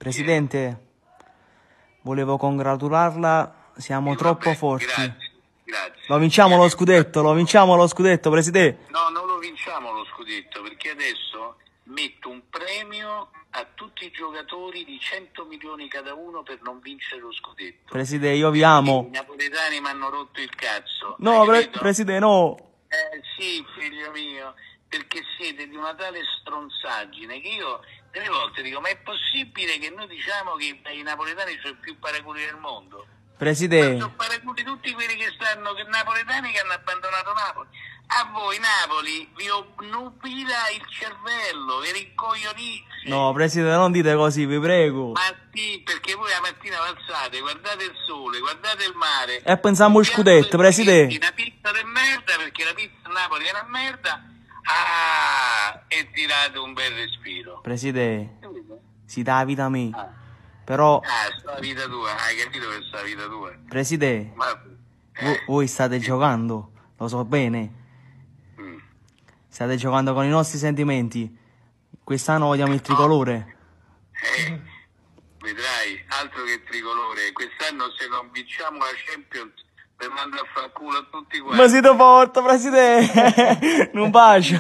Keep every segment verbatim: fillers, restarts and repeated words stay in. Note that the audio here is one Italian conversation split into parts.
Presidente, volevo congratularla, siamo sì, troppo vabbè, forti. Grazie, grazie. Lo vinciamo lo scudetto, lo vinciamo lo scudetto, Presidente. No, non lo vinciamo lo scudetto, perché adesso metto un premio a tutti i giocatori di cento milioni cada uno per non vincere lo scudetto. Presidente, io vi amo. I napoletani mi hanno rotto il cazzo. No, pre Presidente, no. Eh sì, figlio mio, perché siete di una tale stronzaggine che io delle volte dico, ma è possibile che noi diciamo che i napoletani sono i più paraculi del mondo? Presidente. Ma sono paraculi tutti quelli che stanno, che napoletani che hanno abbandonato Napoli. A voi Napoli vi obnubila il cervello, vi rincoglionisce. No, Presidente, non dite così, vi prego. Ma sì, perché voi la mattina alzate, guardate il sole, guardate il mare. E pensiamo al scudetto, Presidente. Una pizza di merda, perché la pizza a Napoli è una merda. Ah, e tirate un bel respiro. Presidente, si dà la vita a me. Ah. Però... Ah, sta la vita tua, hai capito che sta la vita tua? Presidente, Ma, eh. voi state giocando, lo so bene. Mm. State giocando con i nostri sentimenti. Quest'anno vogliamo il tricolore. Eh, vedrai, altro che tricolore. Quest'anno se non vinciamo la Champions per mandare a far culo a tutti quanti. Ma siete forte, Presidente! Un bacio!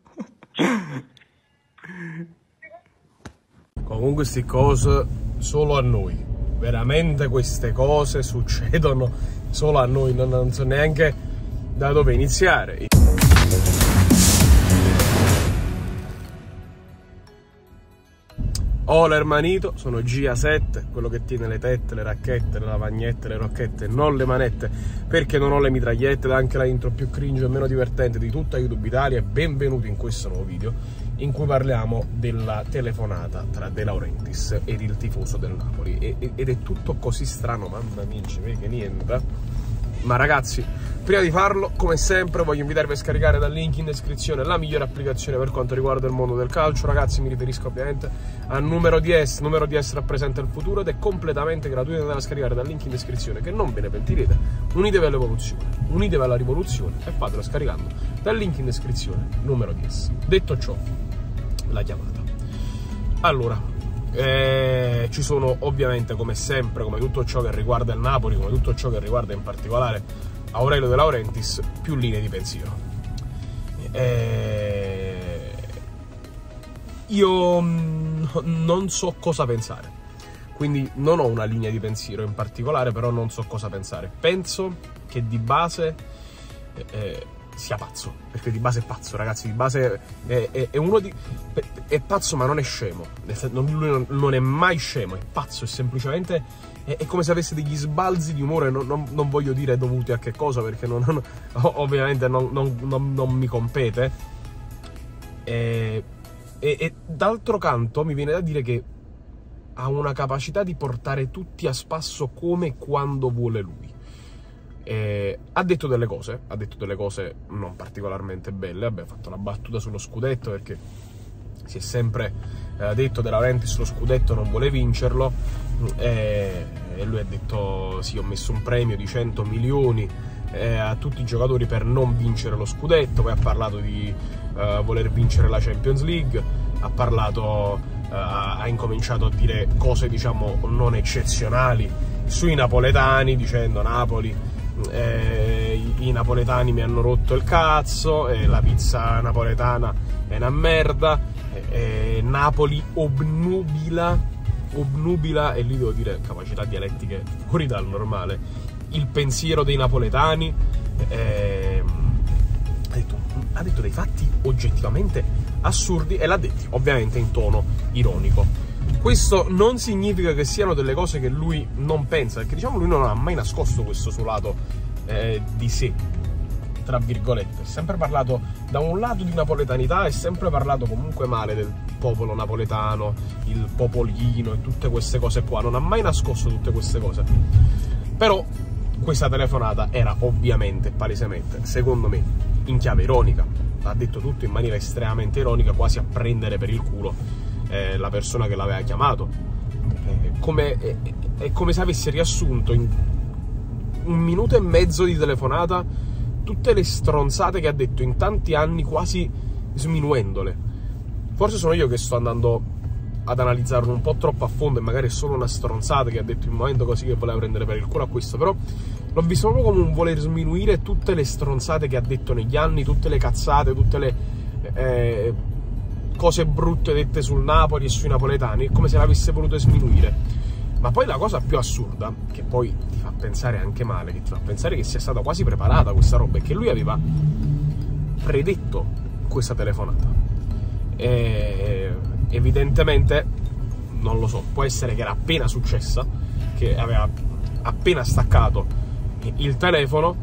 Comunque queste cose solo a noi, veramente queste cose succedono solo a noi, non, non so neanche da dove iniziare. Hola hermanito, sono G A sette, quello che tiene le tette, le racchette, le lavagnette, le rocchette, non le manette, perché non ho le mitragliette, ed anche la intro più cringe e meno divertente di tutta YouTube Italia. Benvenuti in questo nuovo video in cui parliamo della telefonata tra De Laurentiis ed il tifoso del Napoli. E, ed è tutto così strano, mamma mia, ci vede niente. Ma ragazzi, prima di farlo, come sempre, voglio invitarvi a scaricare dal link in descrizione la migliore applicazione per quanto riguarda il mondo del calcio. Ragazzi, mi riferisco ovviamente a Numero D S. Numero D S rappresenta il futuro ed è completamente gratuito da scaricare dal link in descrizione, che non ve ne pentirete. Unitevi all'evoluzione, unitevi alla rivoluzione e fatelo scaricando dal link in descrizione Numero D S. Detto ciò, la chiamata. Allora, Eh, ci sono ovviamente, come sempre, come tutto ciò che riguarda il Napoli, come tutto ciò che riguarda in particolare Aurelio De Laurentiis, più linee di pensiero. Eh, io non so cosa pensare, quindi non ho una linea di pensiero in particolare, però non so cosa pensare. Penso che di base eh, sia pazzo, perché di base è pazzo, ragazzi, di base è, è, è uno di... è pazzo, ma non è scemo, lui non, non è mai scemo, è pazzo, è semplicemente è, è come se avesse degli sbalzi di umore, non, non, non voglio dire dovuti a che cosa, perché non, non, ovviamente non, non, non, non mi compete, e, e, e d'altro canto mi viene da dire che ha una capacità di portare tutti a spasso come e quando vuole lui. Eh, ha detto delle cose, ha detto delle cose non particolarmente belle. Abbiamo fatto la battuta sullo scudetto, perché si è sempre eh, detto De Laurentiis lo scudetto non vuole vincerlo, eh, e lui ha detto sì, ho messo un premio di cento milioni eh, a tutti i giocatori per non vincere lo scudetto. Poi ha parlato di eh, voler vincere la Champions League, ha parlato eh, ha incominciato a dire cose, diciamo, non eccezionali sui napoletani, dicendo Napoli, Eh, i, i napoletani mi hanno rotto il cazzo, eh, la pizza napoletana è una merda, eh, eh, Napoli obnubila, obnubila, e lì devo dire capacità dialettiche fuori dal normale, il pensiero dei napoletani. eh, ha, detto, ha detto dei fatti oggettivamente assurdi, e l'ha detti ovviamente in tono ironico. Questo non significa che siano delle cose che lui non pensa, perché diciamo lui non ha mai nascosto questo suo lato eh, di sé, tra virgolette. Ha sempre parlato da un lato di napoletanità, è sempre parlato comunque male del popolo napoletano, il popolino e tutte queste cose qua, non ha mai nascosto tutte queste cose. Però questa telefonata era ovviamente, palesemente, secondo me, in chiave ironica. Ha detto tutto in maniera estremamente ironica, quasi a prendere per il culo Eh, la persona che l'aveva chiamato. Eh, come, è, è come se avesse riassunto in un minuto e mezzo di telefonata tutte le stronzate che ha detto in tanti anni, quasi sminuendole. Forse sono io che sto andando ad analizzarlo un po' troppo a fondo e magari è solo una stronzata che ha detto in un momento così che voleva prendere per il culo a questo, però l'ho visto proprio come un voler sminuire tutte le stronzate che ha detto negli anni, tutte le cazzate, tutte le eh, cose brutte dette sul Napoli e sui napoletani, come se l'avesse voluto sminuire. Ma poi la cosa più assurda, che poi ti fa pensare anche male, che ti fa pensare che sia stata quasi preparata questa roba, è che lui aveva predetto questa telefonata. E evidentemente, non lo so, può essere che era appena successa, che aveva appena staccato il telefono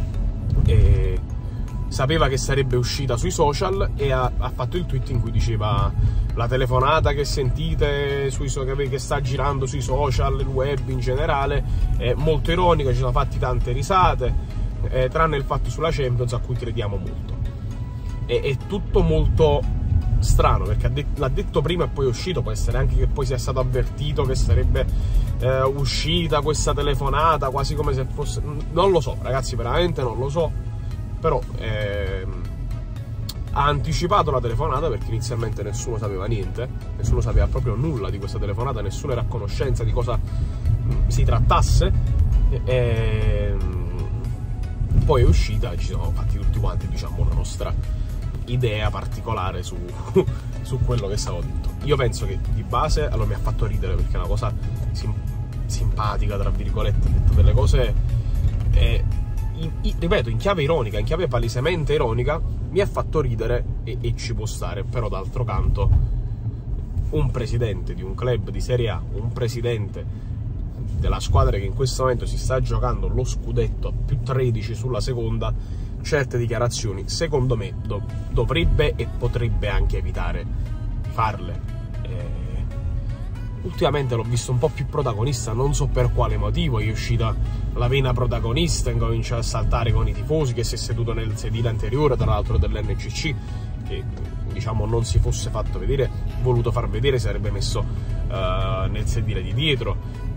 e sapeva che sarebbe uscita sui social e ha, ha fatto il tweet in cui diceva: la telefonata che sentite sui, che sta girando sui social, il web in generale, è molto ironica, ci sono fatti tante risate, eh, tranne il fatto sulla Champions, a cui crediamo molto. E, è tutto molto strano, perché l'ha detto prima e poi è uscito. Può essere anche che poi sia stato avvertito che sarebbe eh, uscita questa telefonata, quasi come se fosse... non lo so, ragazzi, veramente non lo so. Però ehm, ha anticipato la telefonata, perché inizialmente nessuno sapeva niente, nessuno sapeva proprio nulla di questa telefonata, nessuno era a conoscenza di cosa mh, si trattasse, e, e poi è uscita e ci siamo fatti tutti quanti, diciamo, una nostra idea particolare su, su quello che stavo detto. Io penso che di base, allora, mi ha fatto ridere perché è una cosa sim simpatica, tra virgolette, ha detto delle cose eh, in, in, ripeto, in chiave ironica, in chiave palesemente ironica, mi ha fatto ridere e, e ci può stare. Però d'altro canto, un presidente di un club di Serie A, un presidente della squadra che in questo momento si sta giocando lo scudetto più tredici sulla seconda, certe dichiarazioni secondo me do, dovrebbe e potrebbe anche evitare di farle. Eh, ultimamente l'ho visto un po' più protagonista, non so per quale motivo, è uscita la vena protagonista, incomincia a saltare con i tifosi, che si è seduto nel sedile anteriore, tra l'altro dell'N C C, che diciamo non si fosse fatto vedere, voluto far vedere, si sarebbe messo uh, nel sedile di dietro.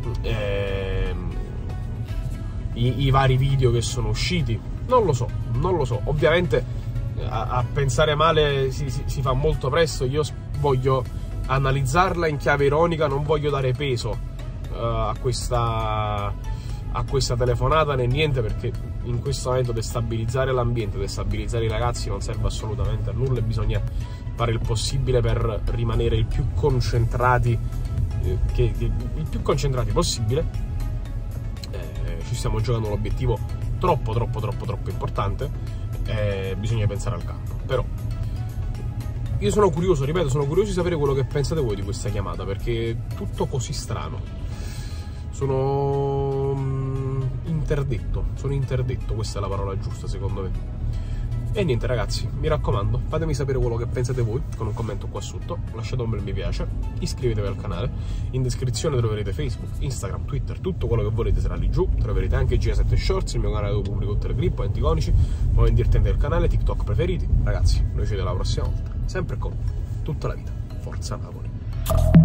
Eh, i, i vari video che sono usciti, non lo so, non lo so. Ovviamente a, a pensare male si, si, si fa molto presto. Io voglio analizzarla in chiave ironica, non voglio dare peso uh, a questa a questa telefonata né niente, perché in questo momento destabilizzare l'ambiente, destabilizzare i ragazzi non serve assolutamente a nulla e bisogna fare il possibile per rimanere il più concentrati eh, che, che, il più concentrati possibile. Eh, ci stiamo giocando un obiettivo troppo troppo troppo troppo importante, eh, bisogna pensare al campo. Però io sono curioso, ripeto, sono curioso di sapere quello che pensate voi di questa chiamata, perché è tutto così strano. Sono interdetto, sono interdetto, questa è la parola giusta secondo me. E niente ragazzi, mi raccomando, fatemi sapere quello che pensate voi con un commento qua sotto, lasciate un bel mi piace, iscrivetevi al canale, in descrizione troverete Facebook, Instagram, Twitter, tutto quello che volete sarà lì giù, troverete anche G sette Shorts, il mio canale dove pubblico tutte le clip, anticonici, momenti divertenti del canale, TikTok preferiti. Ragazzi, noi ci vediamo la prossima volta, sempre con tutta la vita, forza Napoli.